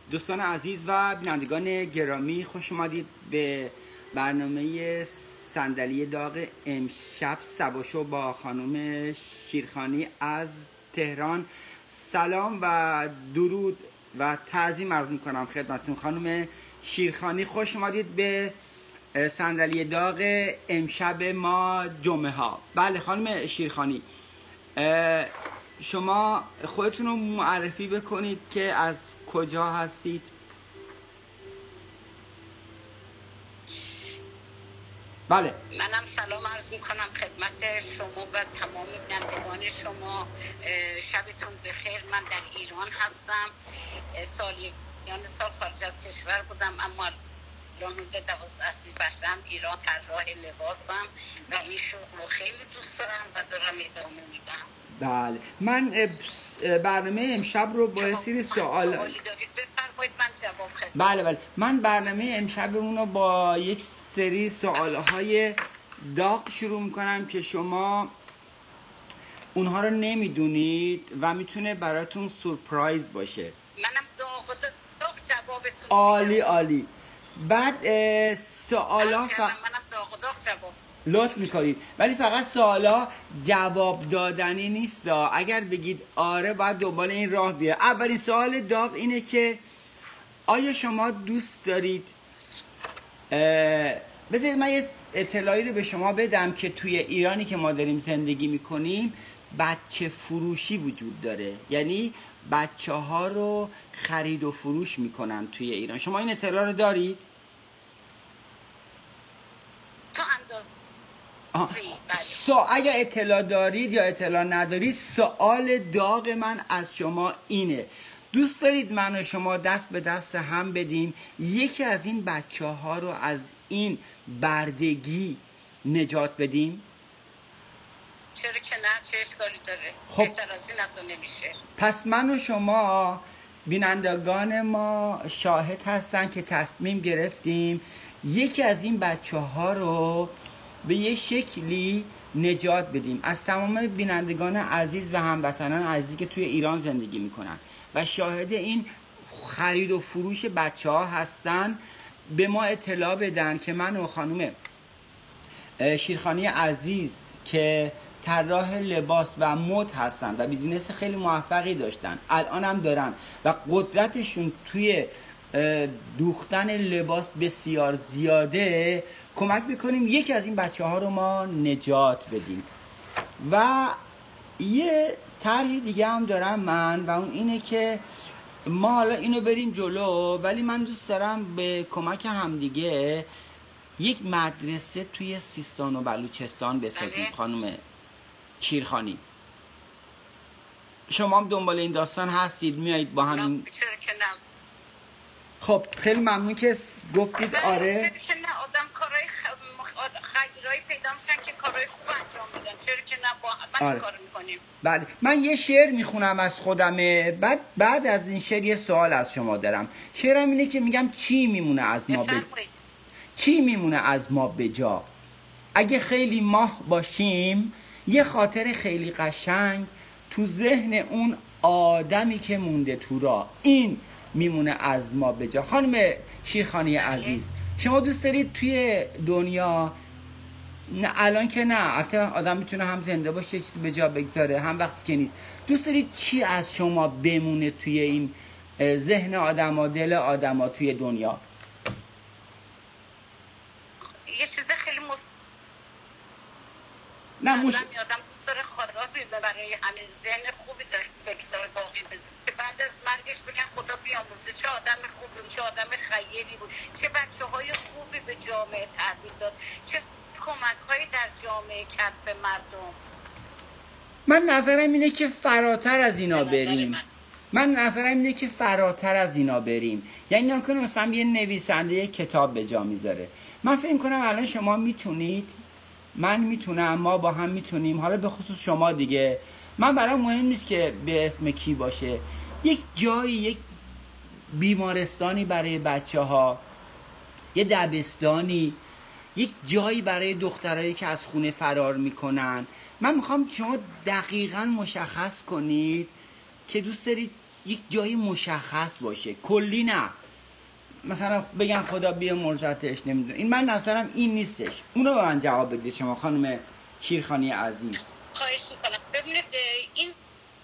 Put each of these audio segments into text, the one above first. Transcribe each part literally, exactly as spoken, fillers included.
دوستان عزیز و بینندگان گرامی، خوش اومدید به برنامه صندلی داغ امشب سباشو با خانم شیرخانی از تهران. سلام و درود و تعظیم عرض میکنم خدمتتون خانم شیرخانی. خوش اومدید به صندلی داغ امشب ما جمعه ها. بله خانم شیرخانی، شما خودتون رو معرفی بکنید که از کجا هستید؟ بله. منم سلام عرض میکنم خدمت شما و تمام بینندگان شما. شبتون بخیر. من در ایران هستم. سالیان سال خارج از کشور بودم، اما الان حدود دوازده سیزده سالم ایران طراح لباسم و این شغل رو خیلی دوست دارم و دارم ادامه میدم. بله، من برنامه امشب رو با یه سری سوال بفرمایید من جواب خدمت. بله بله من برنامه امشب اون رو با یک سری سوالهای داغ شروع میکنم که شما اونها رو نمیدونید و میتونه براتون سورپرایز باشه. منم داغ داغ جوابتون. عالی عالی. بعد سوالا ف... منم داغ داغ جواب لطف میکنید، ولی فقط سوالا جواب دادنی نیست. اگر بگید آره باید دنبال این راه بیاد. اولین سوال داغ اینه که آیا شما دوست دارید بذارید من یه اطلاعی رو به شما بدم که توی ایرانی که ما داریم زندگی میکنیم بچه فروشی وجود داره، یعنی بچه ها رو خرید و فروش میکنن توی ایران. شما این اطلاع رو دارید؟ سو اگر اطلاع دارید یا اطلاع ندارید، سوال داغ من از شما اینه: دوست دارید من و شما دست به دست هم بدیم یکی از این بچه ها رو از این بردگی نجات بدیم؟ چرا که نه، چه اشکالی داره؟ خب بهتر از این اصلا نمیشه. پس من و شما بینندگان ما شاهد هستن که تصمیم گرفتیم یکی از این بچه ها رو به یه شکلی نجات بدیم. از تمام بینندگان عزیز و هموطنان عزیزی که توی ایران زندگی میکنن و شاهد این خرید و فروش بچه ها هستن به ما اطلاع بدن که من و خانم شیرخانی عزیز که طراح لباس و مد هستن و بیزینس خیلی موفقی داشتن، الان هم دارن و قدرتشون توی دوختن لباس بسیار زیاده، کمک بکنیم یکی از این بچه ها رو ما نجات بدیم. و یه طرحی دیگه هم دارم من و اون اینه که ما حالا اینو بریم جلو، ولی من دوست دارم به کمک همدیگه یک مدرسه توی سیستان و بلوچستان بسازیم. خانم شیرخانی، شما هم دنبال این داستان هستید؟ میایید با هم؟ خب خیلی ممنون که گفتید آره. چرا که نه، آدم کارهای خیرایی پیدا میشن که کارهای خوب انجام میدن. چرا که نه، با هم آره. کار میکنیم. بله، من یه شعر میخونم از خودمه، بعد بعد از این شعر یه سوال از شما دارم. شعرم اینه که میگم چی میمونه از ما به چی میمونه از ما به جا اگه خیلی ماه باشیم، یه خاطر خیلی قشنگ تو ذهن اون آدمی که مونده تو راه، این میمونه از ما به جا. خانم شیرخانی عزیز، شما دوست دارید توی دنیا، نه الان که نه، البته آدم میتونه هم زنده باشه چیزی به جا بگذاره هم وقتی که نیست، دوست دارید چی از شما بمونه توی این ذهن آدما، دل آدما توی دنیا؟ یه چیز خیلی مس... نه مش... آدم دوست داره خرابی برای همه ذهن خوبی داشت بگذاره باقی بذاره، بعد از مرگش بگن خدا بیامرزه چه آدم خوبی بود، چه آدم خیری بود، چه بچه های خوبی به جامعه تحویل داد، چه کمک هایی در جامعه کرد به مردم. من نظرم اینه که فراتر از اینا بریم. من. من نظرم اینه که فراتر از اینا بریم. یعنی نکنه مثلا یه نویسنده یه کتاب به جا میذاره. من فکر کنم الان شما میتونید، من میتونم، ما با هم میتونیم، حالا به خصوص شما دیگه، من برام مهم نیست که به اسم کی باشه، یک جایی، یک بیمارستانی برای بچه ها، یه دبستانی، یک جایی برای دخترایی که از خونه فرار میکنن. من میخوام شما دقیقاً مشخص کنید که دوست دارید یک جای مشخص باشه، کلی نه. مثلا بگن خدا بیامرزتش، نمیدونم. این من نظرم این نیستش. اونو به من جواب بدید شما خانم شیرخانی عزیز. خواهش میکنم. ببینید این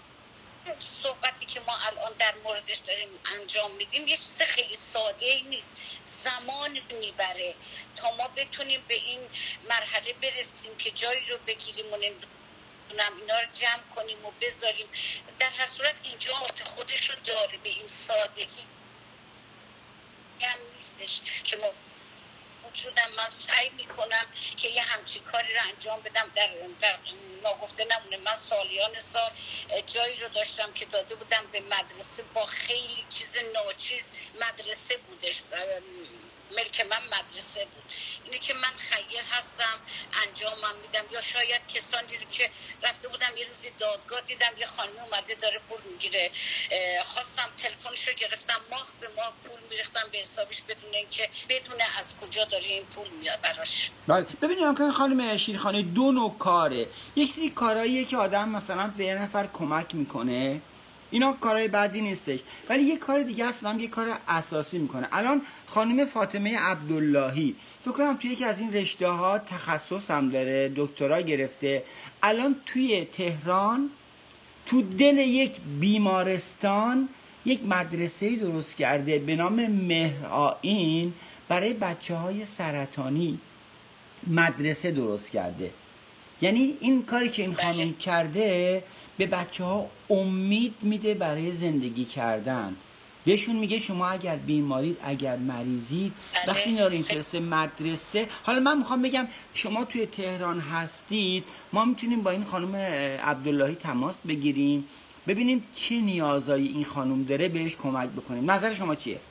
صحبتی که ما الان در موردش داریم انجام میدیم یه چیز خیلی ساده ای نیست، زمان میبره تا ما بتونیم به این مرحله برسیم که جایی رو بگیریم و نمیدونم اینا رو جمع کنیم و بذاریم. در هر صورت اینجا خودش رو داره، به این سادگی هم نیستش که ما شدم. من سعی میکنم که یه همچین کاری رو انجام بدم. در, در ناگفته نمونه من سالیان سال جایی رو داشتم که داده بودم به مدرسه، با خیلی چیز ناچیز مدرسه بودش، ملک من مدرسه بود. اینه که من خیر هستم، انجامم میدم. یا شاید کسانی که رفته بودم یه روزی دادگاه دیدم یه خانمی اومده داره پول میگیره، خواستم تلفنش رو گرفتم، ماه به ماه پول میریختم به حسابش بدون اینکه بدونه از کجا داره این پول میاد براش. بله ببینید که خانم شیرخانی دو نوع کاره. یک سری کارهاییه که آدم مثلا به یه نفر کمک میکنه، اینا کارهای بعدی نیستش، ولی یه کار دیگه اصلا یه کار اساسی میکنه. الان خانم فاطمه عبداللهی فکر کنم توی یکی از این رشته ها تخصص هم داره، دکترا گرفته. الان توی تهران تو دل یک بیمارستان یک مدرسه درست کرده به نام مهرآیین برای بچه های سرطانی. مدرسه درست کرده. یعنی این کاری که این خانم کرده به بچه ها امید میده برای زندگی کردن. بهشون میگه شما اگر بیمارید، اگر مریضید، وقتی اینا رو اینفرسته مدرسه. حالا من میخوام بگم شما توی تهران هستید، ما میتونیم با این خانم عبداللهی تماس بگیریم، ببینیم چه نیازایی این خانم داره، بهش کمک بکنیم. نظر شما چیه؟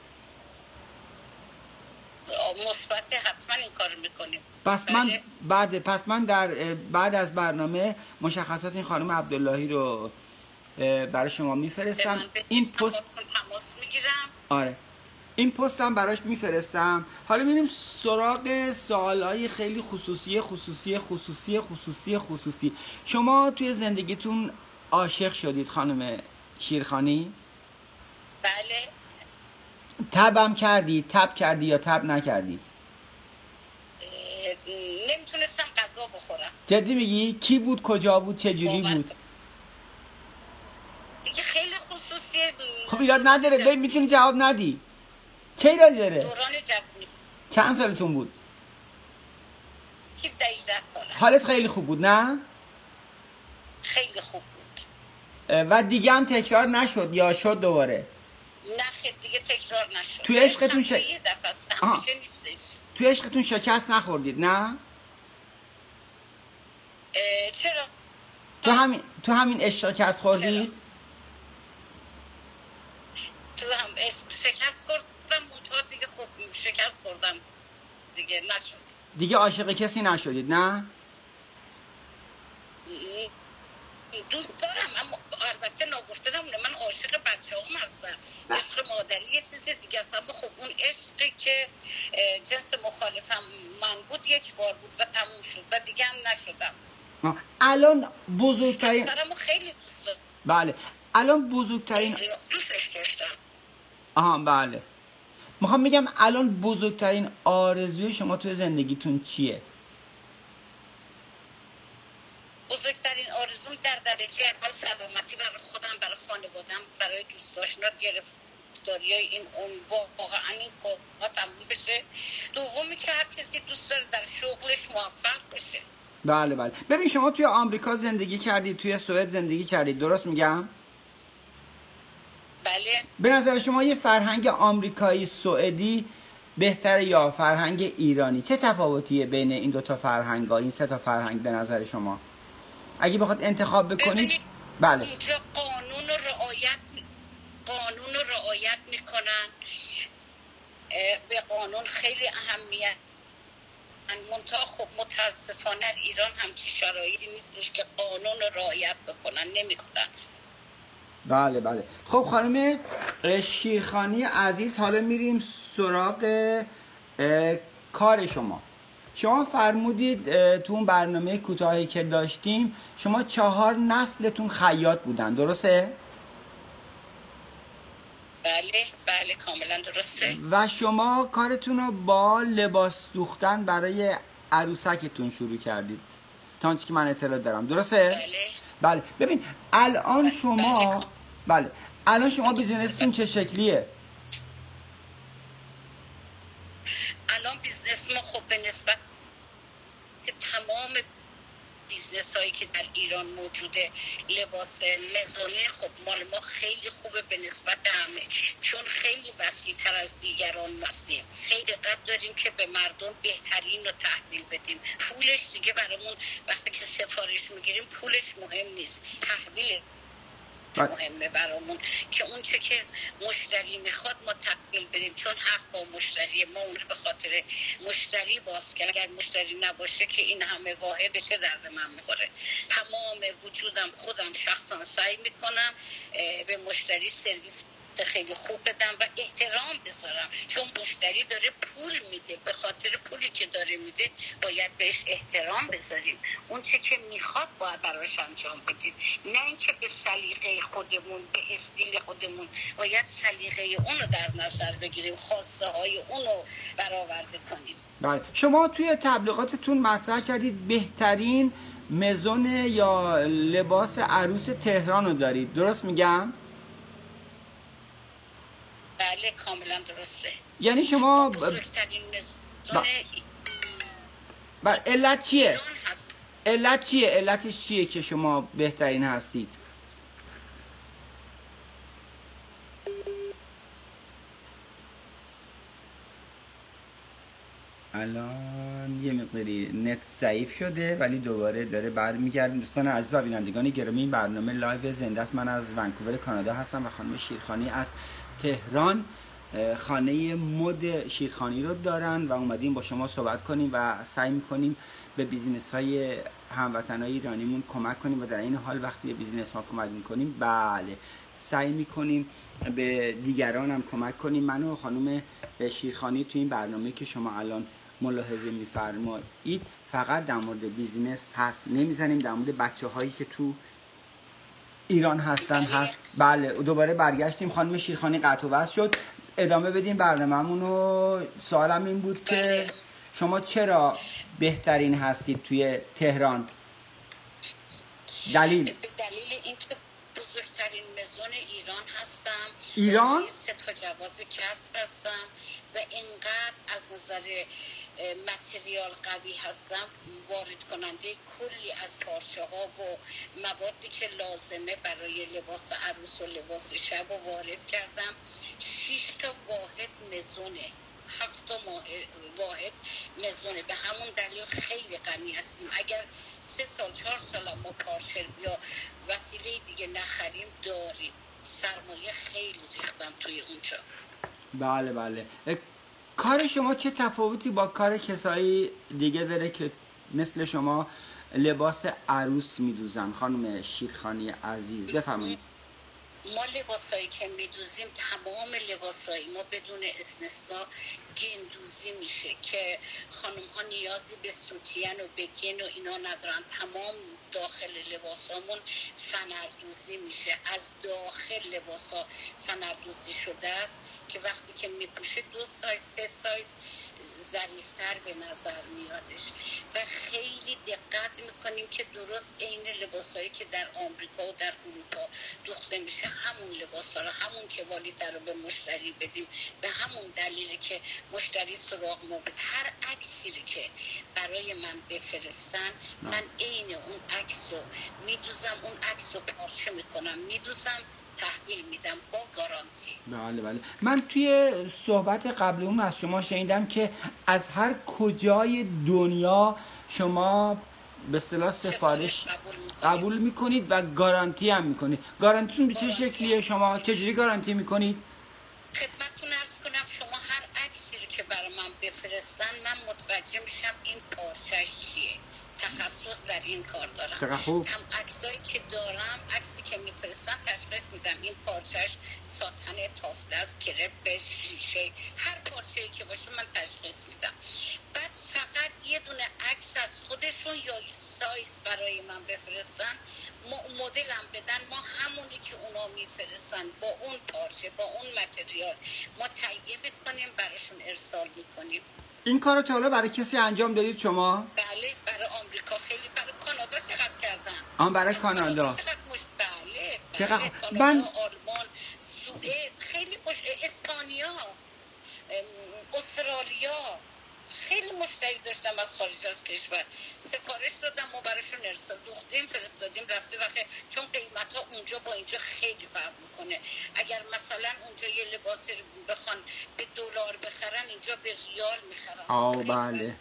مثبت، حتما این کارو میکنیم. پس من بعد پس من در بعد از برنامه مشخصات این خانم عبداللهی رو برای شما میفرستم. این پست تماس میگیرم. آره این پست هم براش میفرستم. حالا میریم سراغ سوالای خیلی خصوصی خصوصی خصوصی خصوصی خصوصی. شما توی زندگیتون عاشق شدید خانم شیرخانی؟ بله. تبم کردید؟ تب کردی یا تب نکردید؟ نمیتونستم غذا بخورم. جدی میگی؟ کی بود؟ کجا بود؟ چه جوری بود؟ دیگه خیلی خصوصیه. خب ایراد نداره، ببین میتونی جواب ندی. چه ایرادی داره؟ دوران جوانی. چند سالتون بود؟ هفده هجده ساله. حالت خیلی خوب بود نه؟ خیلی خوب بود. و دیگه هم تکرار نشد یا شد دوباره؟ نه خیلی دیگه تکرار نشد. توی عشقتون ش... یه دفعه است، همیشه نیستش. توی عشقتون شکست نخوردید نه؟ چرا؟ تو همین تو همین عشق شکست خوردید؟ تو هم شکست خوردم، منتها دیگه خوب شکست خوردم دیگه نشد. دیگه عاشق کسی نشدید نه؟ دوست دارم اما البته ناگفته نمونه من عاشق بچه هم هستم. عشق مادری یه چیز دیگه است، اما خب اون عشقی که جنس مخالفم من بود یک بار بود و تموم شد و دیگه هم نشدم. الان بزرگترین دارم خیلی دوست دارم. بله الان بزرگترین دوستش داشتم. آها بله میخوام بگم الان بزرگترین آرزوی شما توی زندگیتون چیه؟ بزرگترین آرزوم در درجه اول سلامتی برای خودم، برای خانوادم، برای دوست داشتن، گرفتاری های این اون واقعا این کارها تموم بشه. دومی که هر کسی دوست داره در شغلش موفق بشه. بله بله ببین شما توی آمریکا زندگی کردید، توی سوئد زندگی کردید، درست میگم؟ بله. به نظر شما یه فرهنگ آمریکایی سوئدی بهتره یا فرهنگ ایرانی؟ چه تفاوتیه بین این دو تا فرهنگ‌ها، این سه تا فرهنگ به نظر شما؟ اگه بخواد انتخاب بکنید. بله. اینجا قانون رو رعایت قانون رو رعایت میکنن، به قانون خیلی اهمیت. منتها خب متاسفانه ایران همچین شرایطی نیستش که قانون رو رعایت بکنن، نمیکنن. بله بله خب خانم شیرخانی عزیز، حالا میریم سراغ کار شما. شما فرمودید تو اون برنامه کوتاهی که داشتیم شما چهار نسلتون خیاط بودن، درسته؟ بله بله کاملا درسته. و شما کارتون رو با لباس دوختن برای عروسکتون شروع کردید تا آنچه که من اطلاع دارم، درسته؟ بله بله. ببین الان شما بله. بله الان شما بیزینستون چه شکلیه؟ الان بیزنس ما خب به نسبت تمام بیزنس هایی که در ایران موجوده، لباس مزونه خب مال ما خیلی خوبه به نسبت همه، چون خیلی وسیع تر از دیگران هستیم. خیلی قد داریم که به مردم بهترین رو تحویل بدیم. پولش دیگه برامون وقتی که سفارش میگیریم پولش مهم نیست، تحویل مهمه برامون که اون چه که مشتری میخواد ما تحویل بدیم، چون حق با مشتری ما اون به خاطر مشتری باز که اگر مشتری نباشه که این همه واحد چه درد من میخوره. تمام وجودم خودم شخصا سعی میکنم به مشتری سرویس خیلی خوب بدم و احترام بذارم، چون مشتری داره پول میده، به خاطر پولی که داره میده باید بهش احترام بذاریم. اون چه که میخواد باید براش انجام بدیم، نه اینکه به سلیقه خودمون به استیل خودمون، باید سلیقه اونو در نظر بگیریم، خواسته های اونو برآورده کنیم. بله. شما توی تبلیغاتتون مطرح کردید بهترین مزون یا لباس عروس تهران رو دارید، درست میگم؟ بله کاملا درسته. یعنی شما بزرگترین مزون بله. علت چیه؟ ایران هست. علت چیه؟ علتش چیه که شما بهترین هستید؟ الان یه مقداری نت ضعیف شده ولی دوباره داره برمیگرده. دوستان عزیز و بینندگان گرامی، این برنامه لایو زنده است. من از ونکوور کانادا هستم و خانم شیرخانی از تهران خانه مد شیرخانی رو دارن و اومدیم با شما صحبت کنیم و سعی میکنیم به بیزینس های هموطنای ایرانیمون کمک کنیم و در این حال وقتی به بیزینس ها کمک میکنیم بله سعی میکنیم به دیگران هم کمک کنیم. من و خانم شیرخانی تو این برنامه که شما الان ملاحظه میفرمایید فقط در مورد بیزینس حرف نمیزنیم، در مورد بچه هایی که تو ایران هستن حرف. بله دوباره برگشتیم. خانم شیرخانی قطع و وصل شد. ادامه بدیم برنامه‌مون رو. سوالم این بود که شما چرا بهترین هستید توی تهران؟ دلیل به دلیل اینکه بزرگترین مزون ایران هستم. ایران؟ سه تا جواز کسب هستم و اینقدر از نظر متریال قوی هستم، وارد کننده کلی از پارچه ها و موادی که لازمه برای لباس عروس و لباس شب رو وارد کردم. شش تا واحد مزونه، هفت تا واحد مزونه. به همون دلیل خیلی غنی هستیم. اگر سه سال چهار سال ما پارچه یا وسیله دیگه نخریم داریم. سرمایه خیلی ریختم توی اونجا. بله بله. کار شما چه تفاوتی با کار کسایی دیگه داره که مثل شما لباس عروس میدوزن؟ خانم شیرخانی عزیز بفرمایید. ما لباسایی که میدوزیم تمام لباسایی ما بدون استثنا گندوزی میشه که خانم ها نیازی به سوتین و بگن و اینا ندارن. تمام داخل لباسامون فنردوزی میشه. از داخل لباسا فنردوزی شده است که وقتی که میپوشه دو سایز سه سایز ظریفتر به نظر میادش و خیلی دقت میکنیم که درست عین لباسایی که در آمریکا و در اروپا دوخته میشه همون لباسا رو همون کوالیته رو به مشتری بدیم. به همون دلیلی که مشتری سراغ ما بده. هر عکسی که برای من بفرستن من عین اون عکس رو میدوزم، اون عکس رو پارچه میکنم میدوزم تحویل میدم با گارانتی. بله بله. من توی صحبت قبل اون از شما شنیدم که از هر کجای دنیا شما به اصطلاح سفارش قبول میکنید و گارانتی هم میکنید. گارانتیتون به چه شکلیه؟ شما چجوری گارانتی میکنید؟ خدمتتون عرض کنم شما هر عکسی رو که برای من بفرستن من متوجه میشم این پارچه‌اش چیه. تخصص در این کار دارم. چقدر خوب. هم عکسایی که دارم، عکسی که میفرستن تشخیص میدم این پارچه‌اش ساتن تافته است، کرپ، شیشه، هر پارچه‌ای که باشه من تشخیص میدم. بعد فقط یه دونه عکس از خودشون یا سایز برای من بفرستن مدل هم بدن، ما همونی که اونا میفرستن با اون پارچه با اون متریال ما تهیه میکنیم براشون ارسال میکنیم. این کارو تا حالا برای کسی انجام دادید شما؟ بله برای آمریکا خیلی، برای کانادا چقدر کردم. آن برای کانادا چقدر مش... بله چقدر بله. کانادا، من... آلمان، سوئد، خیلی مش... اسپانیا، استرالیا، خیلی مشتری داشتم از خارج از کشور. سفارش دادم ما براشون ارسال دوختیم فرستادیم رفته. وقتی چون قیمت ها اونجا با اینجا خیلی فرق میکنه. اگر مثلا اونجا یه لباس بخوان به دلار بخرن اینجا به ریال میخرن. آه بله.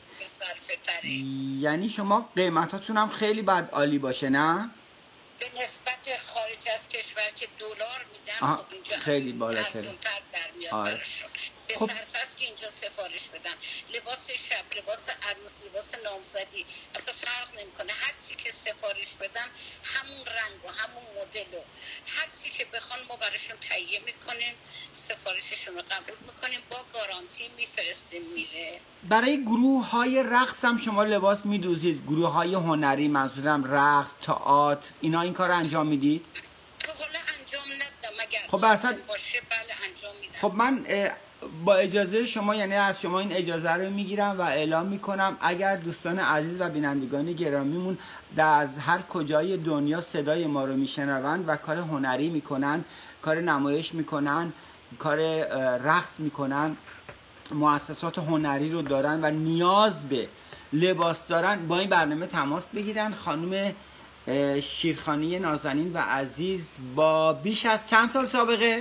یعنی شما قیمتاتون هم خیلی بد عالی باشه نه؟ به نسبت خارج از کشور که دلار میدن خب اینجا خیلی بالاتره. ارزون‌تر در میاد آره. براشون. به خب. صرف است که اینجا سفارش بدن. لباس شب، لباس عروس، لباس نامزدی اصلا فرق نمیکنه. هر چی که سفارش بدن همون رنگ و همون مدل و هر چی که بخوان ما براشون تهیه میکنیم، سفارششون رو قبول میکنیم، با گارانتی میفرستیم میره. برای گروه های رقص هم شما لباس میدوزید؟ گروه های هنری، منظورم رقص، تئاتر، اینا این کار انجام میدید؟ تو حالا انجام ندم مگر خب برصد باشه بله انجام میدم. خب من با اجازه شما، یعنی از شما این اجازه رو میگیرم و اعلام میکنم اگر دوستان عزیز و بینندگان گرامیمون در از هر کجای دنیا صدای ما رو میشنوند و کار هنری میکنن، کار نمایش میکنن، کار رقص میکنن، مؤسسات هنری رو دارن و نیاز به لباس دارن، با این برنامه تماس بگیرن. خانم شیرخانی نازنین و عزیز با بیش از چند سال سابقه؟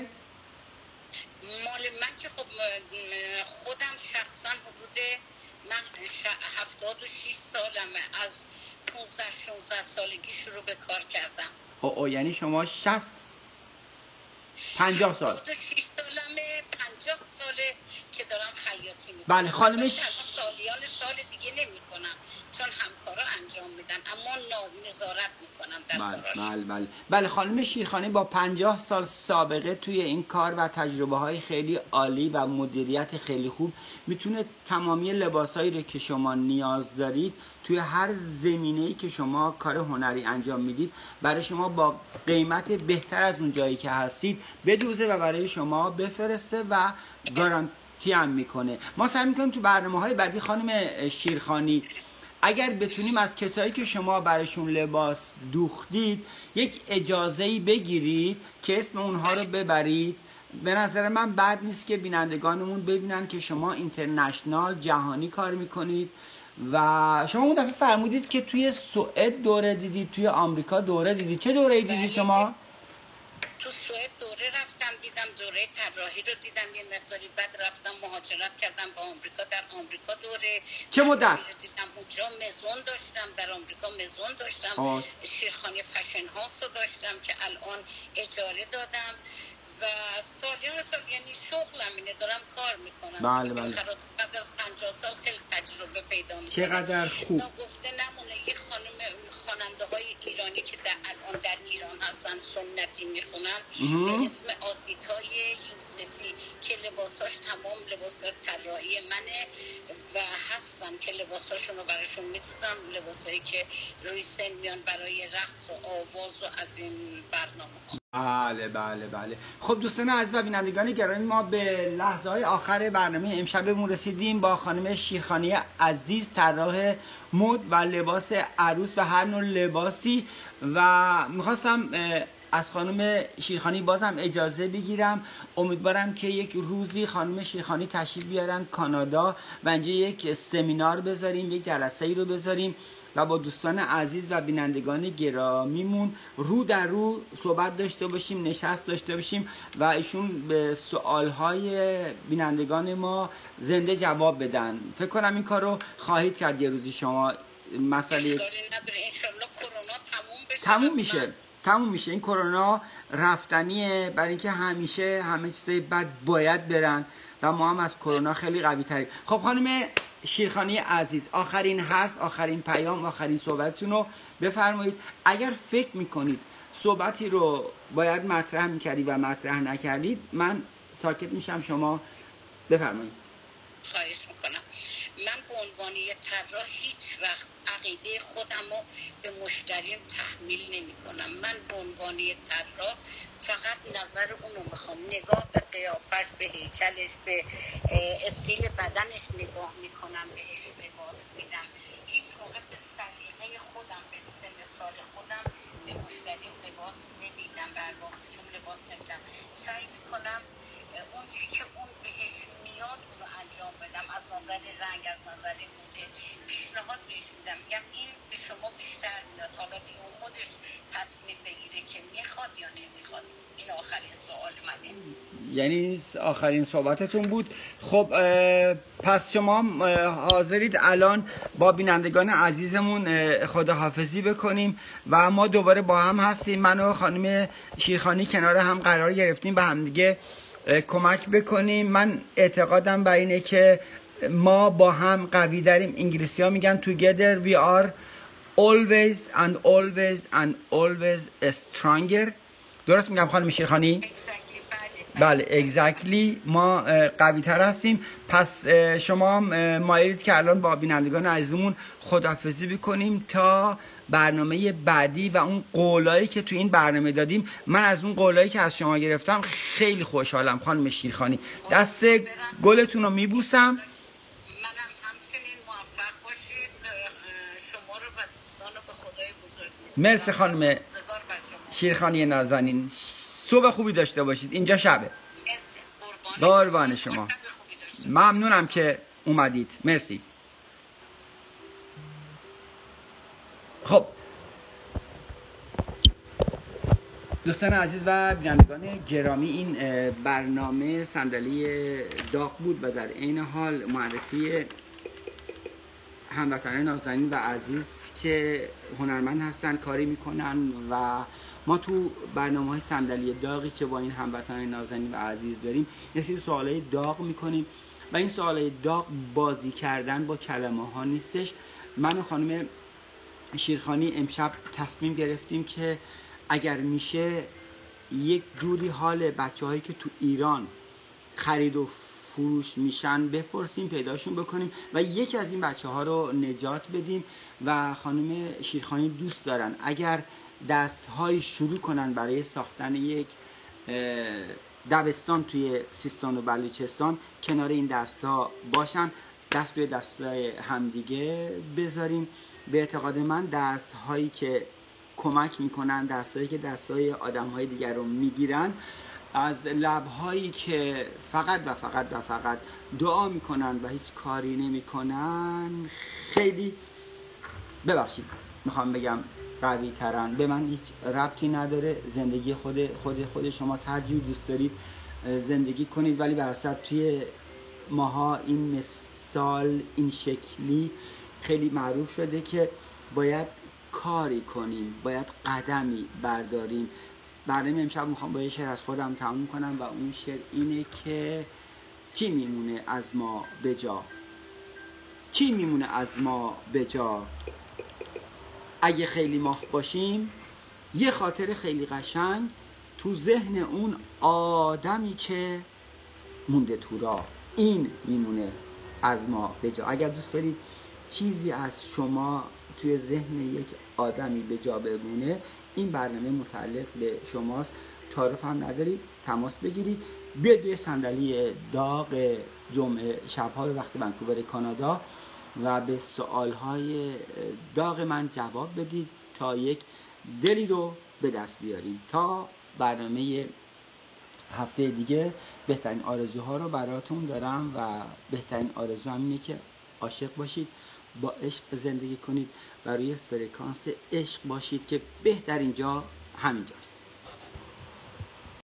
مال من که خب خودم شخصا حدود من هفتاد و شش سالمه، از پانزده شانزده سالگی شروع به کار کردم. او او یعنی شما شصت پنجاه سال؟ هفتاد و شش سالمه، پنجاه ساله که دارم خیاطی میکنم. بله خانم ش... سالیان سال دیگه نمی کنم چون همکارا انجام میدن، اما نظارت میکنم در کاراش. بله بله بله خانم شیرخانی با پنجاه سال سابقه توی این کار و تجربه های خیلی عالی و مدیریت خیلی خوب میتونه تمامی لباسایی رو که شما نیاز دارید توی هر زمینه‌ای که شما کار هنری انجام میدید برای شما با قیمت بهتر از اون جایی که هستید بدوزه و برای شما بفرسته و گارانتی هم میکنه. ما سعی میکنیم تو برنامه‌های بعدی خانم شیرخانی اگر بتونیم از کسایی که شما براشون لباس دوختید یک اجازه‌ای بگیرید که اسم اونها رو ببرید. به نظر من بد نیست که بینندگانمون ببینن که شما اینترنشنال جهانی کار میکنید. و شما اون دفعه فرمودید که توی سوئد دوره دیدید، توی آمریکا دوره دیدید. چه دوره دیدید شما؟ تو سوئد دوره رفتم دیدم، دوره طراحی رو دیدم یه مقداری، بعد رفتم مهاجرت کردم با آمریکا، در آمریکا دوره چه مدت؟ دیدم اونجا مزون داشتم، در آمریکا مزون داشتم، شیرخانی فشن هاوس رو داشتم که الان اجاره دادم و سالیان سال یعنی شغلم اینه، دارم کار میکنم. بله بله. بعد از پنجاه سال خیلی تجربه پیدا میکنم. چقدر خوب. گفته نمونه یه خانم خواننده های ایرانی که در الان در ایران هستن سنتی میخونن به اسم آزیتای یوسفی که لباساش تمام لباس طراحی منه و هستن که لباساشون رو براشون میدوزم، لباسایی که روی سن میان برای رقص و آواز و از این برنامه ها. بله بله بله. خب دوستان عزیز و بینندگان گرامی، ما به لحظه های آخر برنامه امشبمون رسیدیم با خانم شیرخانی عزیز، طراح مد و لباس عروس و هر نوع لباسی، و میخواستم از خانم شیرخانی بازم اجازه بگیرم. امیدوارم که یک روزی خانم شیرخانی تشریف بیارن کانادا و اینجا یک سمینار بذاریم، یک جلسه ای رو بذاریم و با دوستان عزیز و بینندگان گرامیمون رو در رو صحبت داشته باشیم، نشست داشته باشیم و ایشون به سوالهای بینندگان ما زنده جواب بدن. فکر کنم این کار رو خواهید کرد یه روزی شما. مسئله تموم میشه تموم میشه این کرونا رفتنیه، برای اینکه همیشه همه چیزای بد باید برن و ما هم از کرونا خیلی قوی تریم. خب خانم شیرخانی عزیز، آخرین حرف، آخرین پیام، آخرین صحبتتون رو بفرمایید. اگر فکر میکنید صحبتی رو باید مطرح میکردید و مطرح نکردید من ساکت میشم، شما بفرمایید. خواهش میکنم. من به عنوان یه طراح هیچ وقت عقیده خودم رو به مشتریم تحمیل نمی کنم. من به عنوان یه طراح فقط نظر اونو میخوام، نگاه به قیافش، به هیکلش، به اسکیل بدنش نگاه میکنم، بهش لباس میدم. هیچ موقع به سلیقه خودم، به سن سال خودم به مشتریم لباس نمیدم، بر واقعشون لباس نمیدم. سعی میکنم اون چی که اون بهش میاد اون رو انجام بدم، از نظر رنگ، از نظر مدل پیشنهاد بهش میدم، میگم این به شما بیشتر میاد، حالا دیگه اون خودش تصمیم بگیره که میخواد یا نمیخواد. این آخرین سوال منه. یعنی آخرین صحبتتون بود. خب پس شما حاضرید الان با بینندگان عزیزمون خداحافظی بکنیم و ما دوباره با هم هستیم. من و خانم شیرخانی کنار هم قرار گرفتیم به هم دیگه کمک بکنیم. من اعتقادم بر اینه که ما با هم قوی داریم. انگلیسی ها میگن together we are always and always and always stronger. درست میگم خانم شیرخانی؟ بله exactly. ما قوی تر هستیم. پس شما مایلید که الان با بینندگان عزیزمون خداحافظی بکنیم تا برنامه بعدی و اون قولایی که تو این برنامه دادیم. من از اون قولایی که از شما گرفتم خیلی خوشحالم خانم شیرخانی. دست گلتون رو میبوسم. منم همچنین موفق باشید. شما رو و دوستان رو به خدای بزرگ میسپارم. مرسی خانم شیرخانی نازنین. صبح خوبی داشته باشید. اینجا شبه. قربان شما. ممنونم که اومدید. مرسی. خب دوستان عزیز و بینندگان گرامی، این برنامه صندلی داغ بود و در عین حال معرفی هموطنان نازنین و عزیز که هنرمند هستن، کاری میکنن و ما تو برنامه های صندلی داغی که با این هموطنان نازنین و عزیز داریم یه سری سوالای داغ میکنیم و این سوالای داغ بازی کردن با کلمه ها نیستش. من و خانم شیرخانی امشب تصمیم گرفتیم که اگر میشه یک جوری حال بچه هایی که تو ایران خرید و فروش میشن بپرسیم، پیداشون بکنیم و یکی از این بچه ها رو نجات بدیم. و خانم شیرخانی دوست دارن اگر دست های شروع کنن برای ساختن یک دبستان توی سیستان و بلوچستان، کنار این دست ها باشن، دست به دست همدیگه بذاریم. به اعتقاد من دست هایی که کمک میکنن، دست هایی که دست های آدم های دیگر رو میگیرن، از لب هایی که فقط و فقط و فقط دعا میکنن و هیچ کاری نمیکنن، خیلی ببخشید میخوام بگم قوی ترن. به من هیچ ربطی نداره، زندگی خود خود خود شماست، هر جور دوست دارید زندگی کنید، ولی برصد توی ماها این مثال این شکلی خیلی معروف شده که باید کاری کنیم، باید قدمی برداریم. برنامه امشب میخوام با یه شعر از خودم تموم کنم و اون شعر اینه که چی میمونه از ما به جا، چی میمونه از ما به جا، اگه خیلی ماه باشیم یه خاطر خیلی قشنگ تو ذهن اون آدمی که مونده تو راه، این میمونه از ما به جا. اگر دوست دارید چیزی از شما توی ذهن یک آدمی به جا بمونه، این برنامه متعلق به شماست. تعارف هم ندارید، تماس بگیرید، بیاید روی صندلی داغ جمعه شب‌ها وقت ونکوور کانادا و به سوالهای داغ من جواب بدید تا یک دلی رو به دست بیاریم. تا برنامه هفته دیگه بهترین آرزوها رو براتون دارم و بهترین آرزو هم اینه که عاشق باشید، با عشق زندگی کنید و روی فرکانس عشق باشید که بهترین جا همینجاست.